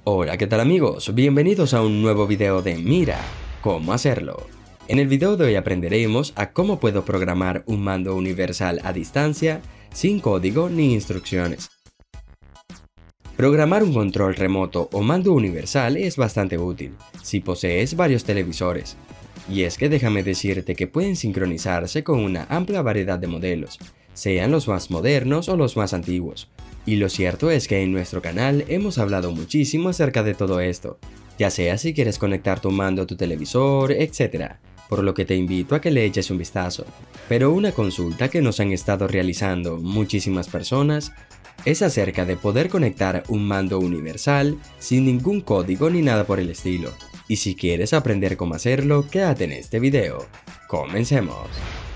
Hola, ¿qué tal amigos? Bienvenidos a un nuevo video de Mira cómo hacerlo. En el video de hoy aprenderemos a cómo puedo programar un mando universal a distancia sin código ni instrucciones. Programar un control remoto o mando universal es bastante útil si posees varios televisores. Y es que déjame decirte que pueden sincronizarse con una amplia variedad de modelos, sean los más modernos o los más antiguos. Y lo cierto es que en nuestro canal hemos hablado muchísimo acerca de todo esto, ya sea si quieres conectar tu mando a tu televisor, etc. Por lo que te invito a que le eches un vistazo. Pero una consulta que nos han estado realizando muchísimas personas es acerca de poder conectar un mando universal sin ningún código ni nada por el estilo. Y si quieres aprender cómo hacerlo, quédate en este video. ¡Comencemos!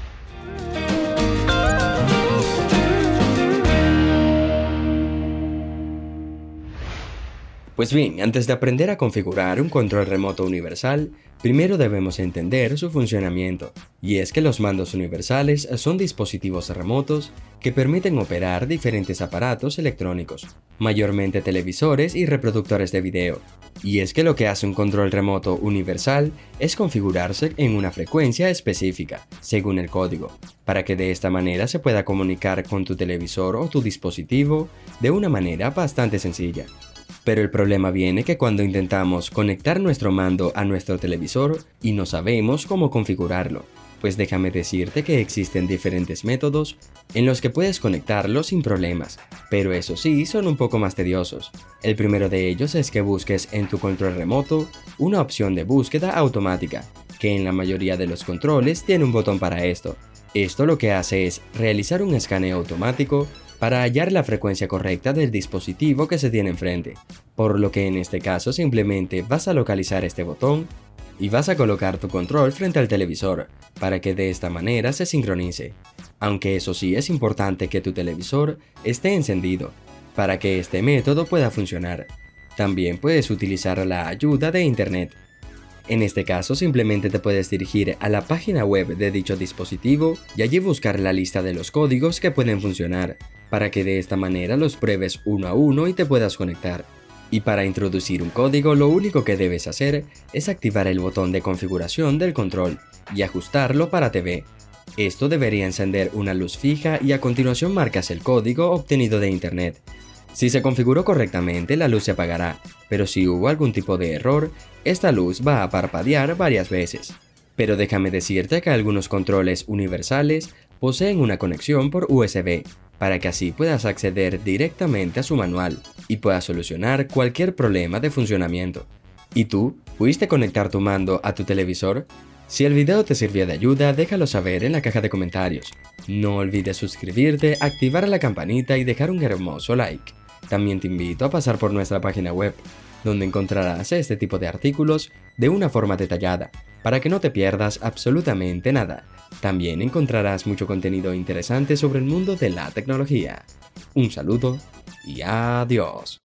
Pues bien, antes de aprender a configurar un control remoto universal, primero debemos entender su funcionamiento, y es que los mandos universales son dispositivos remotos que permiten operar diferentes aparatos electrónicos, mayormente televisores y reproductores de video. Y es que lo que hace un control remoto universal es configurarse en una frecuencia específica, según el código, para que de esta manera se pueda comunicar con tu televisor o tu dispositivo de una manera bastante sencilla. Pero el problema viene que cuando intentamos conectar nuestro mando a nuestro televisor y no sabemos cómo configurarlo, pues déjame decirte que existen diferentes métodos en los que puedes conectarlo sin problemas, pero eso sí son un poco más tediosos. El primero de ellos es que busques en tu control remoto una opción de búsqueda automática, que en la mayoría de los controles tiene un botón para esto. Esto lo que hace es realizar un escaneo automático para hallar la frecuencia correcta del dispositivo que se tiene enfrente, por lo que en este caso simplemente vas a localizar este botón y vas a colocar tu control frente al televisor, para que de esta manera se sincronice. Aunque eso sí es importante que tu televisor esté encendido, para que este método pueda funcionar. También puedes utilizar la ayuda de internet. En este caso simplemente te puedes dirigir a la página web de dicho dispositivo y allí buscar la lista de los códigos que pueden funcionar, para que de esta manera los pruebes uno a uno y te puedas conectar. Y para introducir un código lo único que debes hacer es activar el botón de configuración del control y ajustarlo para TV. Esto debería encender una luz fija y a continuación marcas el código obtenido de internet. Si se configuró correctamente, la luz se apagará, pero si hubo algún tipo de error, esta luz va a parpadear varias veces. Pero déjame decirte que algunos controles universales poseen una conexión por USB, para que así puedas acceder directamente a su manual y puedas solucionar cualquier problema de funcionamiento. ¿Y tú? ¿Pudiste conectar tu mando a tu televisor? Si el video te sirvió de ayuda, déjalo saber en la caja de comentarios. No olvides suscribirte, activar la campanita y dejar un hermoso like. También te invito a pasar por nuestra página web, donde encontrarás este tipo de artículos de una forma detallada, para que no te pierdas absolutamente nada. También encontrarás mucho contenido interesante sobre el mundo de la tecnología. Un saludo y adiós.